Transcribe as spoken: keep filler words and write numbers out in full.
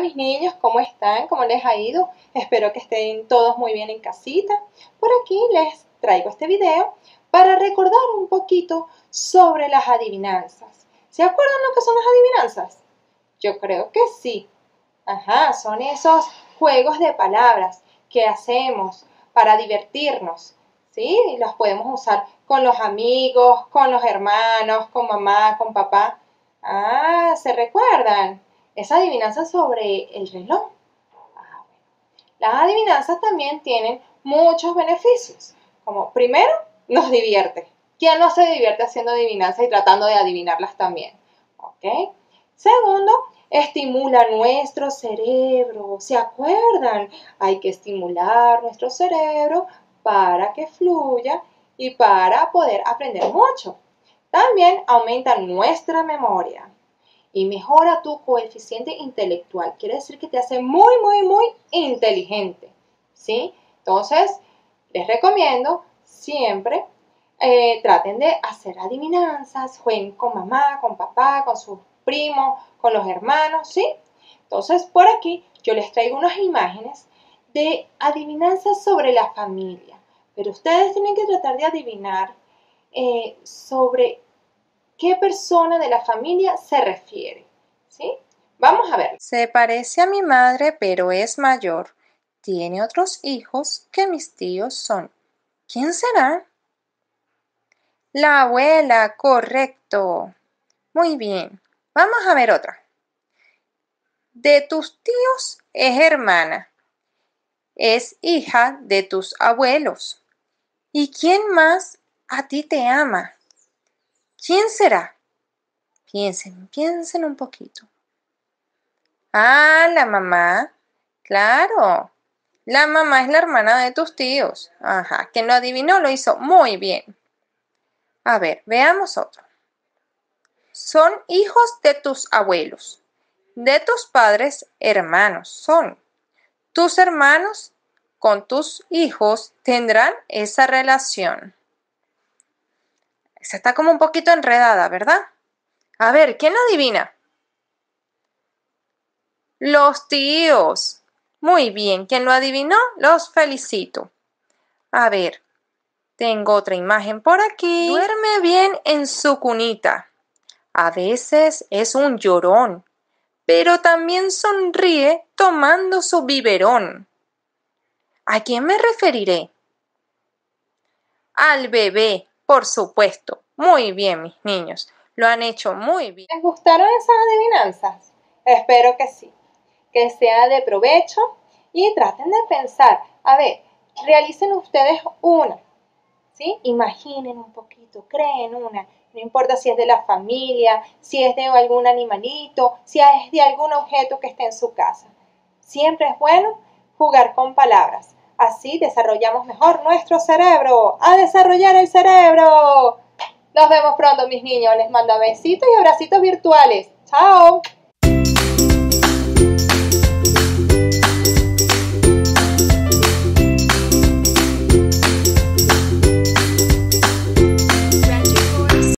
Hola mis niños, ¿cómo están? ¿Cómo les ha ido? Espero que estén todos muy bien en casita. Por aquí les traigo este video para recordar un poquito sobre las adivinanzas. ¿Se acuerdan lo que son las adivinanzas? Yo creo que sí. Ajá, son esos juegos de palabras que hacemos para divertirnos, ¿sí? Y los podemos usar con los amigos, con los hermanos, con mamá, con papá. Ah, ¿se recuerdan? Esa adivinanza sobre el reloj. Ah, bueno. Las adivinanzas también tienen muchos beneficios. Como primero, nos divierte. ¿Quién no se divierte haciendo adivinanzas y tratando de adivinarlas también? ¿Ok? Segundo, estimula nuestro cerebro. ¿Se acuerdan? Hay que estimular nuestro cerebro para que fluya y para poder aprender mucho. También aumenta nuestra memoria y mejora tu coeficiente intelectual. Quiere decir que te hace muy, muy, muy inteligente, ¿sí? Entonces, les recomiendo siempre eh, traten de hacer adivinanzas, jueguen con mamá, con papá, con sus primos, con los hermanos, ¿sí? Entonces, por aquí yo les traigo unas imágenes de adivinanzas sobre la familia, pero ustedes tienen que tratar de adivinar eh, sobre qué persona de la familia se refiere, ¿sí? Vamos a ver. Se parece a mi madre, pero es mayor. Tiene otros hijos que mis tíos son. ¿Quién será? La abuela, correcto. Muy bien. Vamos a ver otra. De tus tíos es hermana. Es hija de tus abuelos. ¿Y quién más a ti te ama? ¿Quién será? Piensen, piensen un poquito. Ah, la mamá. Claro. La mamá es la hermana de tus tíos. Ajá. Quien lo adivinó lo hizo muy bien. A ver, veamos otro. Son hijos de tus abuelos. De tus padres, hermanos son. Tus hermanos con tus hijos tendrán esa relación. Esa está como un poquito enredada, ¿verdad? A ver, ¿quién adivina? Los tíos. Muy bien, quien lo adivinó, los felicito. A ver, tengo otra imagen por aquí. Duerme bien en su cunita. A veces es un llorón, pero también sonríe tomando su biberón. ¿A quién me referiré? Al bebé, por supuesto. Muy bien, mis niños. Lo han hecho muy bien. ¿Les gustaron esas adivinanzas? Espero que sí. Que sea de provecho y traten de pensar. A ver, realicen ustedes una, ¿sí? Imaginen un poquito, creen una. No importa si es de la familia, si es de algún animalito, si es de algún objeto que esté en su casa. Siempre es bueno jugar con palabras. Así desarrollamos mejor nuestro cerebro. ¡A desarrollar el cerebro! Nos vemos pronto, mis niños. Les mando besitos y abracitos virtuales. ¡Chao!